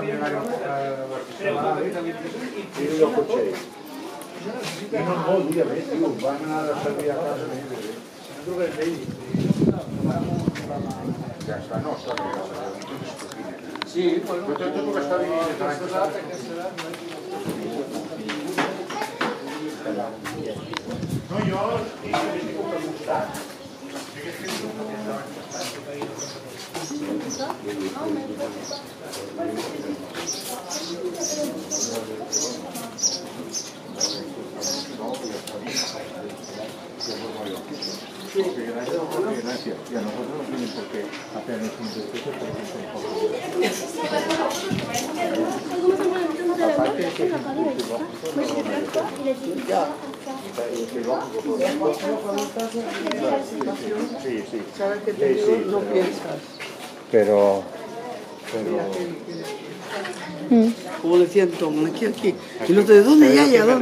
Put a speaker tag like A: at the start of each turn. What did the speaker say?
A: camminare e io dopo c'è. E non ho ovviamente, io vanno a salire a casa dove vedi? Ya sta, no, sta bene. Sì, quello che stavi no, io mi compro un mustang. Gracias. Y a nosotros nos tienen por qué hacer un despecho porque son sí, sí.
B: Sabes que tú no piensas.
A: Pero
B: Como decía Tom, aquí. Y no sé de dónde ya, ¿dónde?